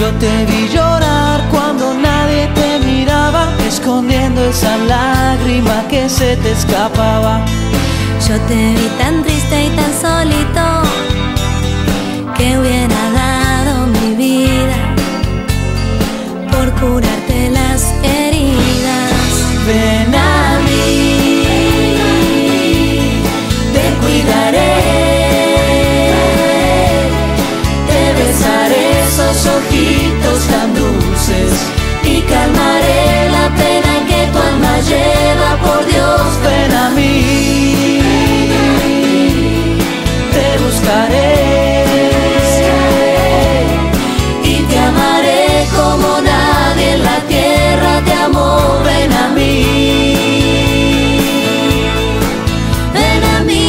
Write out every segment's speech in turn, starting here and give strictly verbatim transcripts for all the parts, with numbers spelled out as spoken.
Yo te vi llorar cuando nadie te miraba, escondiendo esa lágrima que se te escapaba. Yo te vi tan triste y tan solito, que hubiera dado mi vida por curarte las heridas. Ven a mí, te cuidaré, te besaré esos ojitos tan dulces y calmaré la pena que tu alma lleva. Por Dios, ven a mí, te buscaré y te amaré como nadie en la tierra te amó. Ven a mí, ven a mí.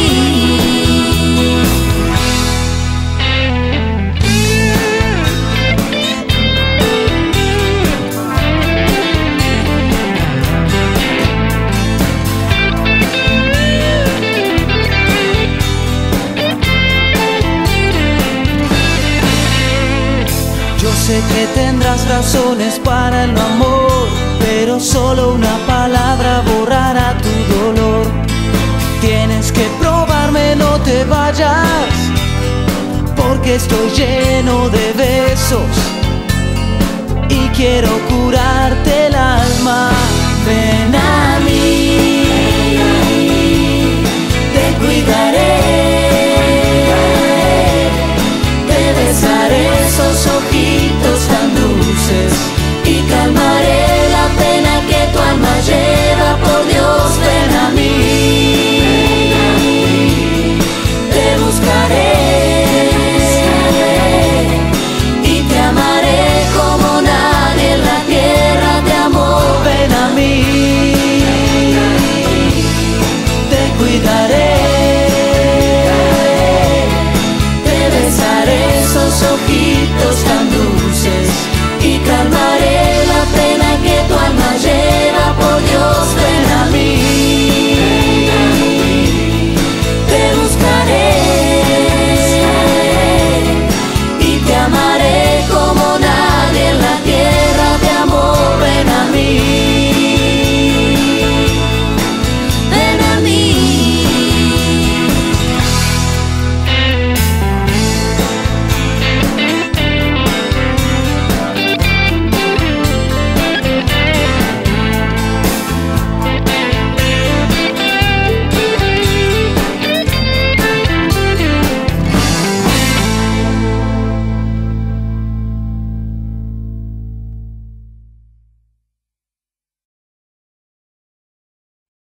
Yo sé que tendrás razones para el no amor, pero solo una palabra borrará tu dolor. Tienes que probarme, no te vayas, porque estoy lleno de besos y quiero curarte el alma. Ven